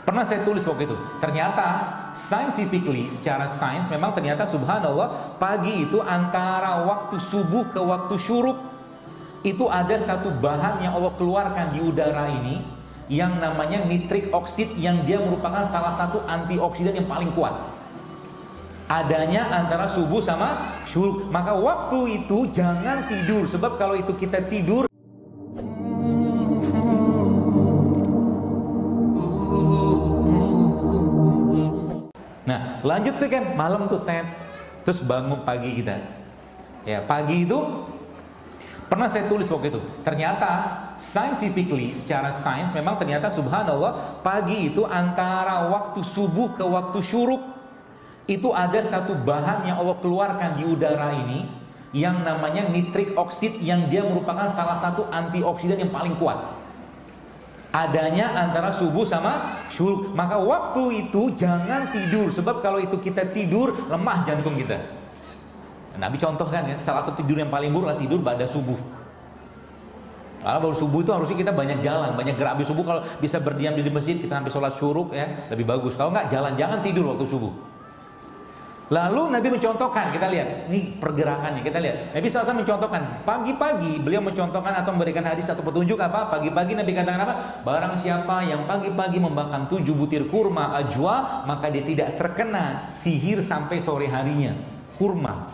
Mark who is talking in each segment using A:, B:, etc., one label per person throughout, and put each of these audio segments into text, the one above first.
A: Pernah saya tulis waktu itu, ternyata scientifically, secara sains memang ternyata subhanallah, pagi itu antara waktu subuh ke waktu syuruk itu ada satu bahan yang Allah keluarkan di udara ini yang namanya nitrik oksid, yang dia merupakan salah satu antioksidan yang paling kuat. Adanya antara subuh sama syuruk. Maka waktu itu jangan tidur, sebab kalau itu kita tidur, nah lanjut tuh kan malam tuh terus bangun pagi kita. Ya pagi itu pernah saya tulis waktu itu, ternyata scientifically, secara sains memang ternyata subhanallah, pagi itu antara waktu subuh ke waktu syuruk itu ada satu bahan yang Allah keluarkan di udara ini yang namanya nitrik oksid, yang dia merupakan salah satu antioksidan yang paling kuat. Adanya antara subuh sama syuruk. Maka waktu itu jangan tidur, sebab kalau itu kita tidur lemah jantung kita. Nabi contohkan ya, salah satu tidur yang paling buruk adalah tidur pada subuh. Kalau baru subuh itu harusnya kita banyak jalan, banyak gerak. Habis subuh kalau bisa berdiam di masjid, kita sampai sholat syuruk ya, lebih bagus. Kalau enggak jalan, jangan tidur waktu subuh. Lalu Nabi mencontohkan, kita lihat, ini pergerakannya, kita lihat. Nabi SAW mencontohkan, pagi-pagi beliau mencontohkan atau memberikan hadis atau petunjuk apa? Pagi-pagi Nabi katakan apa? Barang siapa yang pagi-pagi memakan 7 butir kurma ajwa, maka dia tidak terkena sihir sampai sore harinya. Kurma.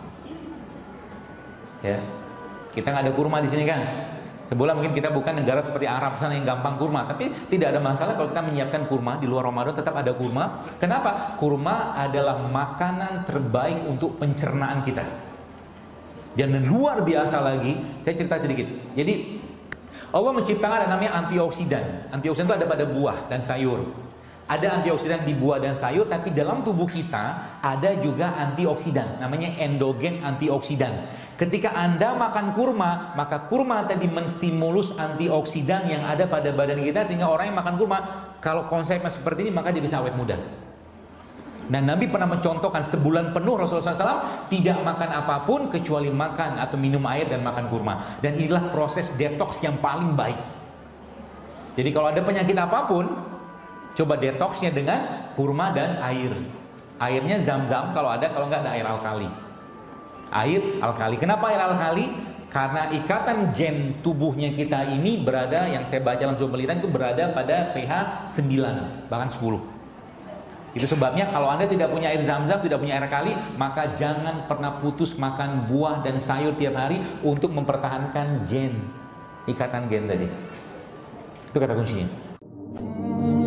A: Ya, kita nggak ada kurma di sini kan? Sebulan mungkin kita bukan negara seperti Arab sana yang gampang kurma, tapi tidak ada masalah kalau kita menyiapkan kurma di luar Ramadan, tetap ada kurma. Kenapa? Kurma adalah makanan terbaik untuk pencernaan kita. Dan luar biasa lagi, saya cerita sedikit. Jadi Allah menciptakan ada namanya antioksidan. Antioksidan itu ada pada buah dan sayur. Ada antioksidan di buah dan sayur, tapi dalam tubuh kita ada juga antioksidan, namanya endogen antioksidan. Ketika Anda makan kurma, maka kurma tadi menstimulus antioksidan yang ada pada badan kita, sehingga orang yang makan kurma, kalau konsepnya seperti ini, maka dia bisa awet muda. Dan Nabi pernah mencontohkan sebulan penuh Rasulullah SAW tidak makan apapun kecuali makan atau minum air dan makan kurma. Dan inilah proses detox yang paling baik. Jadi kalau ada penyakit apapun, coba detoxnya dengan kurma dan air. Airnya zam-zam kalau ada, kalau enggak ada air alkali. Air alkali. Kenapa air alkali? Karena ikatan gen tubuhnya kita ini berada, yang saya baca dalam sebuah penelitian itu berada pada pH 9, bahkan 10. Itu sebabnya kalau Anda tidak punya air zam-zam, tidak punya air alkali, maka jangan pernah putus makan buah dan sayur tiap hari untuk mempertahankan gen, ikatan gen tadi. Itu kata kuncinya.